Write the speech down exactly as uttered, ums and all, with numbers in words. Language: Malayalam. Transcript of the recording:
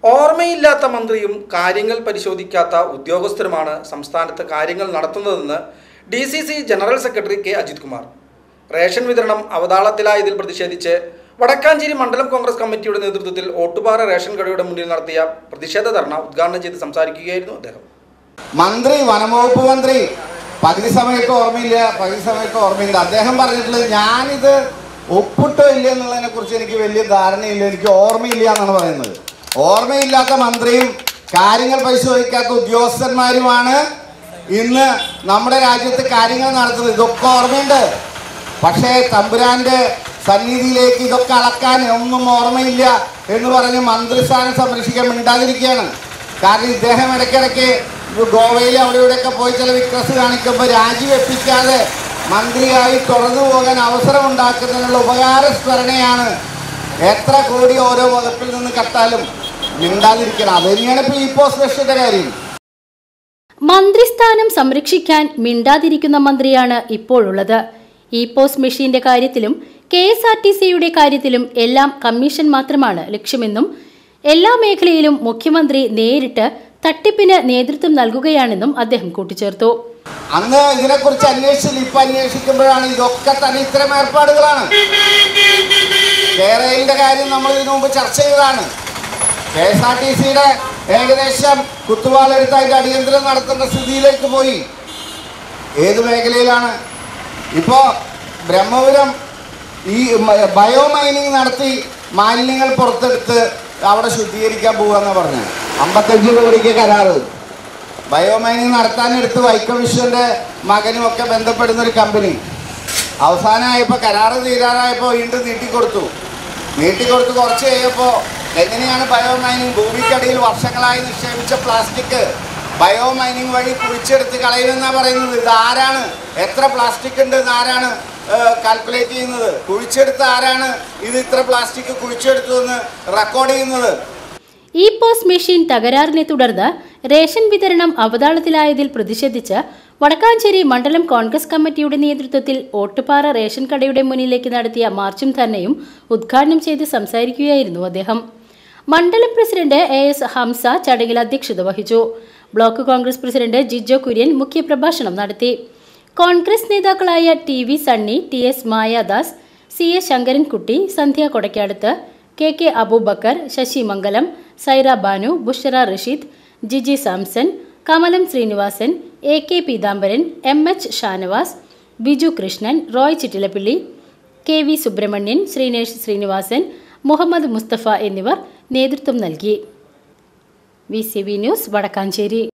ഓർമ്മയില്ലാത്ത മന്ത്രിയും കാര്യങ്ങൾ പരിശോധിക്കാത്ത ഉദ്യോഗസ്ഥരുമാണ് സംസ്ഥാനത്ത് കാര്യങ്ങൾ നടത്തുന്നതെന്ന് D C C general secretary K Ajith Kumar. Ration വിതരണം അവതാളത്തിലായതിൽ പ്രതിഷേധിച്ച് വടക്കാഞ്ചേരി മണ്ഡലം കോൺഗ്രസ് കമ്മിറ്റിയുടെ നേതൃത്വത്തിൽ ഓട്ടുപാറ റേഷൻ കടയുടെ മുന്നിൽ നടത്തിയ പ്രതിഷേധ ധർണ ഉദ്ഘാടനം ചെയ്ത് സംസാരിക്കുകയായിരുന്നു അദ്ദേഹം. മന്ത്രി വനംവകുപ്പ് മന്ത്രി പകുതി സമയത്ത് ഓർമ്മയില്ല പകുതി സമയത്ത് ഓർമ്മയില്ല അദ്ദേഹം പറഞ്ഞിട്ടുള്ളത് ഞാനിത് ഒപ്പിട്ടോ ഇല്ല എന്നുള്ളതിനെ കുറിച്ച് എനിക്ക് വലിയ ധാരണയില്ല, എനിക്ക് ഓർമ്മയില്ല എന്നാണ് പറയുന്നത്. ഓർമ്മയില്ലാത്ത മന്ത്രിയും കാര്യങ്ങൾ പരിശോധിക്കാത്ത ഉദ്യോഗസ്ഥന്മാരുമാണ് ഇന്ന് നമ്മുടെ രാജ്യത്ത് കാര്യങ്ങൾ നടത്തുന്നത്. ഇതൊക്കെ ഓർമ്മയുണ്ട്, പക്ഷേ തമ്പുരാന്റെ സന്നിധിയിലേക്ക് ഇതൊക്കെ അളക്കാൻ ഒന്നും ഓർമ്മയില്ല എന്ന് പറഞ്ഞ് മന്ത്രിസ്ഥാനം സംരക്ഷിക്കാൻ മിണ്ടാതിരിക്കുകയാണ്. കാരണം ഇദ്ദേഹം ഇടയ്ക്കിടയ്ക്ക് ഗോവയിൽ അവിടെ ഇവിടെയൊക്കെ പോയി ചില വിക്രസ് കാണിക്കുമ്പോൾ രാജിവെപ്പിക്കാതെ മന്ത്രിയായി തുടർന്നു പോകാൻ അവസരം ഉണ്ടാക്കുന്നതിനുള്ള ഉപകാരസ്മരണയാണ്. എത്ര കോടി ഓരോ വകുപ്പിൽ നിന്ന് കട്ടാലും മിണ്ടാതിരിക്കണം. അത് തന്നെയാണ് ഇപ്പോൾ ഈ പോസ്റ്റ് സ്പെഷ്യലിന്റെ കാര്യം. മന്ത്രിസ്ഥാനം സംരക്ഷിക്കാൻ മിണ്ടാതിരിക്കുന്ന മന്ത്രിയാണ് ഇപ്പോഴുള്ളത്. ഇ പോസ്റ്റ് മെഷീന്റെ കാര്യത്തിലും കെ എസ് ആർ ടി സിയുടെ കാര്യത്തിലും എല്ലാം കമ്മീഷൻ മാത്രമാണ് ലക്ഷ്യമെന്നും എല്ലാ മേഖലയിലും മുഖ്യമന്ത്രി നേരിട്ട് തട്ടിപ്പിന് നേതൃത്വം നൽകുകയാണെന്നും അദ്ദേഹം കൂട്ടിച്ചേർത്തു. അന്ന് ഇതിനെക്കുറിച്ച് അന്വേഷിച്ചില്ല, ഇപ്പൊ അന്വേഷിക്കുമ്പോഴാണ് ഇതൊക്കെ തന്നെ ഇത്തരം ഏർപ്പാടുകളാണ്. കേരളത്തിന്റെ കാര്യം നമ്മൾ ഇതിനു മുമ്പ് ചർച്ച ചെയ്തതാണ്. കെ എസ് ആർ ടി സിയുടെ ഏകദേശം കുത്തുവാളെടുത്ത് അതിന്റെ അടിയന്തരം നടത്തേണ്ട സ്ഥിതിയിലേക്ക് പോയി. ഏത് മേഖലയിലാണ് ഇപ്പോ ബ്രഹ്മപുരം ഈ ബയോ മൈനിങ് നടത്തി മാലിന്യങ്ങൾ പുറത്തെടുത്ത് അവിടെ ശുദ്ധീകരിക്കാൻ പോവാന്ന് പറഞ്ഞു. അമ്പത്തഞ്ച് കോടിക്ക് കരാറ് ബയോ മൈനിങ് നടത്താനെടുത്ത് വൈക്കം വിശ്വന്റെ മകനും ഒക്കെ ബന്ധപ്പെടുന്ന ഒരു കമ്പനി. അവസാനമായപ്പോൾ കരാറ് തീരാറായപ്പോൾ വീണ്ടും നീട്ടിക്കൊടുത്തു. നീട്ടിക്കൊടുത്ത് കുറച്ച് കഴിയപ്പോൾ എങ്ങനെയാണ് ബയോ മൈനിങ് ഭൂമിക്കടിയിൽ വർഷങ്ങളായി നിക്ഷേപിച്ച പ്ലാസ്റ്റിക് ബയോ മൈനിങ് വഴി കുഴിച്ചെടുത്ത് കളയുമെന്നാണ് പറയുന്നത്. ഇത് ആരാണ്, എത്ര പ്ലാസ്റ്റിക് ഉണ്ട് എന്ന് ആരാണ് കാൽക്കുലേറ്റ് ചെയ്യുന്നത്? കുഴിച്ചെടുത്ത് ആരാണ് ഇത് ഇത്ര പ്ലാസ്റ്റിക് കുഴിച്ചെടുത്തു എന്ന് റെക്കോർഡ് ചെയ്യുന്നത്? ഇ പോസ്റ്റ് മെഷീൻ തകരാറിനെ തുടർന്ന് റേഷൻ വിതരണം അവതാളത്തിലായതിൽ പ്രതിഷേധിച്ച് വടക്കാഞ്ചേരി മണ്ഡലം കോൺഗ്രസ് കമ്മിറ്റിയുടെ നേതൃത്വത്തിൽ ഓട്ടുപാറ റേഷൻ കടയുടെ മുന്നിലേക്ക് നടത്തിയ മാർച്ചും ധർണയും ഉദ്ഘാടനം ചെയ്ത് സംസാരിക്കുകയായിരുന്നു അദ്ദേഹം. മണ്ഡലം പ്രസിഡന്റ് എ എസ് ഹംസ ചടങ്ങിൽ അധ്യക്ഷത വഹിച്ചു. ബ്ലോക്ക് കോൺഗ്രസ് പ്രസിഡന്റ് ജിജോ കുര്യൻ മുഖ്യപ്രഭാഷണം നടത്തി. കോൺഗ്രസ് നേതാക്കളായ T V Sunny, T S Mayadas, C A Sankarankutty, Sandhya Kodakkadath, K K Aboobacker, Sasi Mangalam, Saira Banu, Bushra Rasheed, Jiji Samson, Kamalam Srinivasan, A K Peethambaran, M H Shanavas, Biju Krishnan, Roy Chittilappilly, K V Subrahmanian, Sreenesh Srinivasan, Muhammad Musthafa എന്നിവർ നേതൃത്വം നൽകി. V C B news Vadakkanchery.